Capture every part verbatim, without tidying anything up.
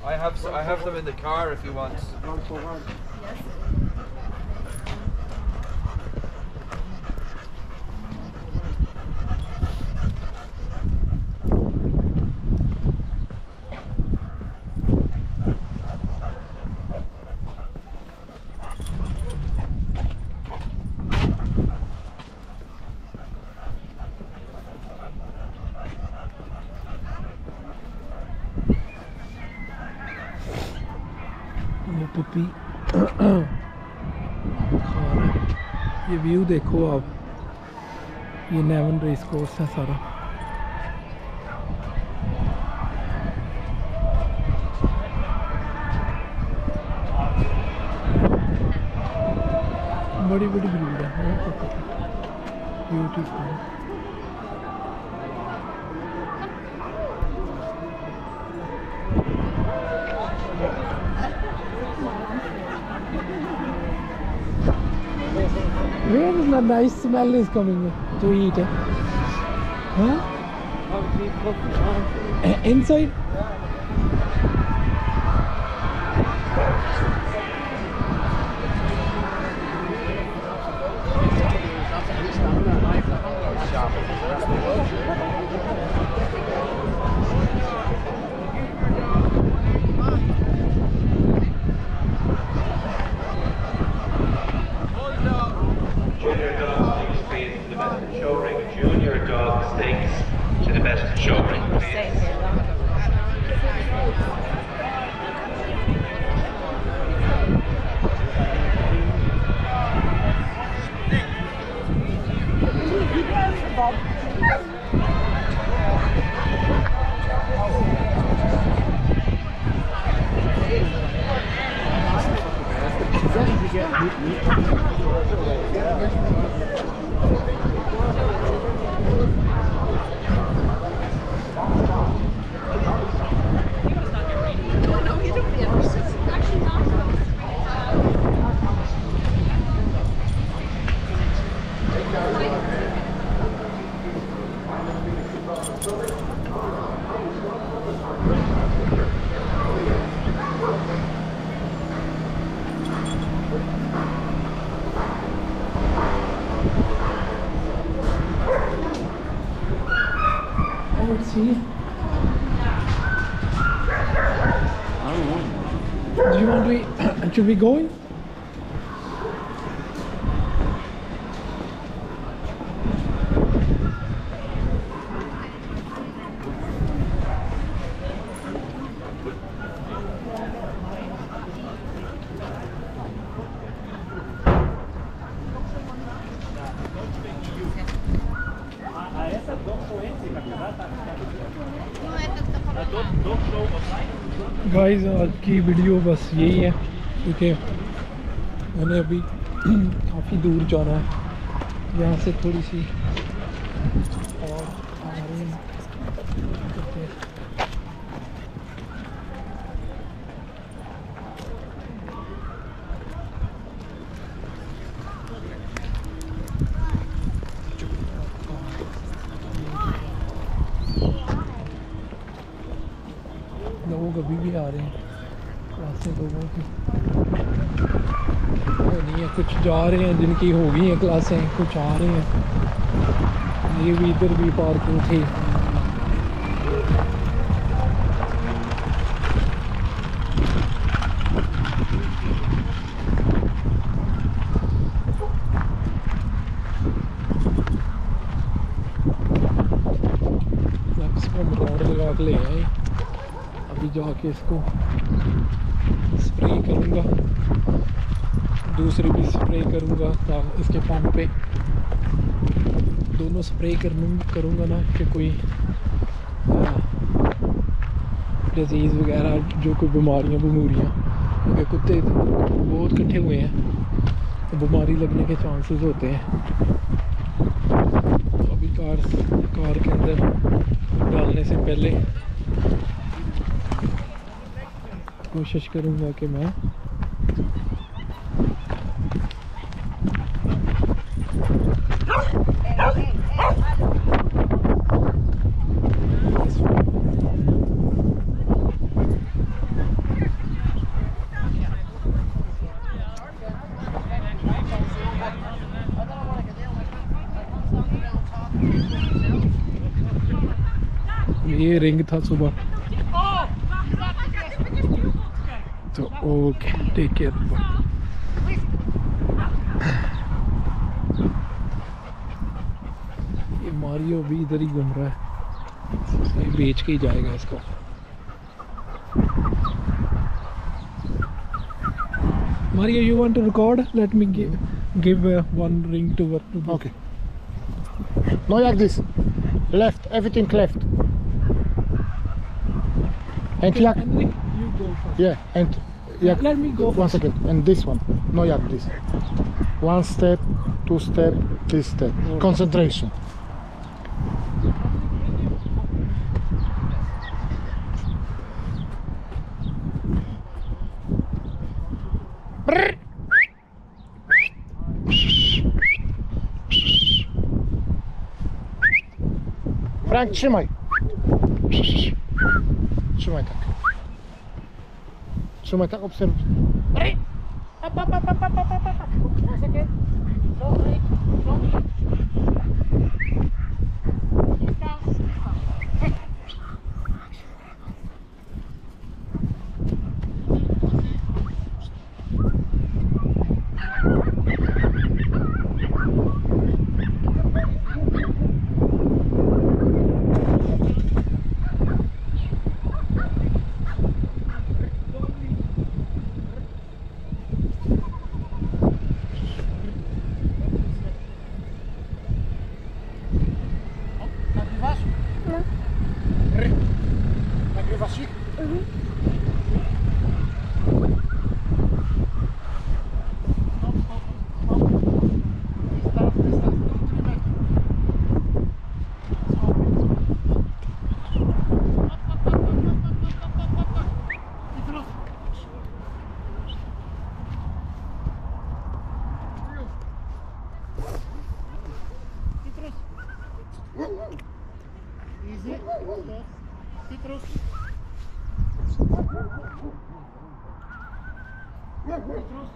I have I have them in the car if you want. One for one. Puppy ये view देखो आप, ये Newan race course है सारा। बड़ी बड़ी भीड़ है, beautiful. Where is the nice smell is coming to eat? Huh? Inside? Let's see. I don't know. Do you want to? Should we go in? Guys आज की वीडियो बस यही है, क्योंकि मैंने अभी काफ़ी दूर जाना है, यहाँ से थोड़ी सी और आ रही है। लोग अभी भी आ रहे हैं, क्लासें लोगों की नहीं है, कुछ जा रहे हैं जिनकी हो गई हैं क्लासें, कुछ आ रहे हैं। ये भी इधर भी पार्किंग थी। रोड लगा के ले आए, अभी जाके इसको स्प्रे करूँगा, दूसरी भी स्प्रे करूँगा ताकि इसके पंप पे दोनों स्प्रे करूँगा ना कि कोई डिजीज़ वगैरह जो कोई बीमारियाँ बमूरियाँ, क्योंकि कुत्ते बहुत इकट्ठे हुए हैं तो बीमारी लगने के चांसेस होते हैं। तो अभी कार कार के अंदर डालने से पहले कोशिश करूँगा कि मैं ये रिंग था सुबह। तो ओके, टेक केयर। ये मारियो भी इधर ही घूम रहा है, ये बेच के ही जाएगा इसको। Mario, you want to record? Let me give give uh, one ring to work. To Okay. No, like this. Left, everything left. And Okay, like, Henrik, you go first. yeah, and yeah. Let me go One first. second. And this one. No, like this. One step, two step, this step. Okay. Concentration. Frank, trzymaj. Trzymaj tak. Trzymaj tak, obserwuj. Nagrywasz ich? Mhm. Stop, stop, stop. Dystans, dystans, trzy metry. Stop. I teraz. I teraz. Easy. Citrus. Citrus.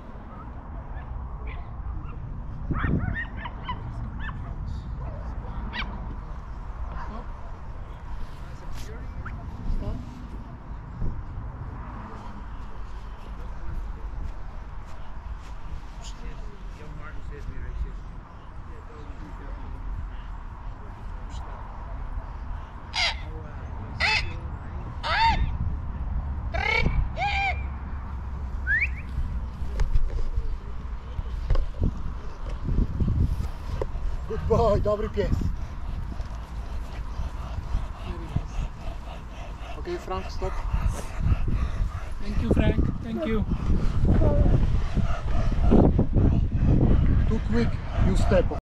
Good boy, dobry pies. Okay, Frank, stop. Thank you, Frank. Thank you. Too quick, you step.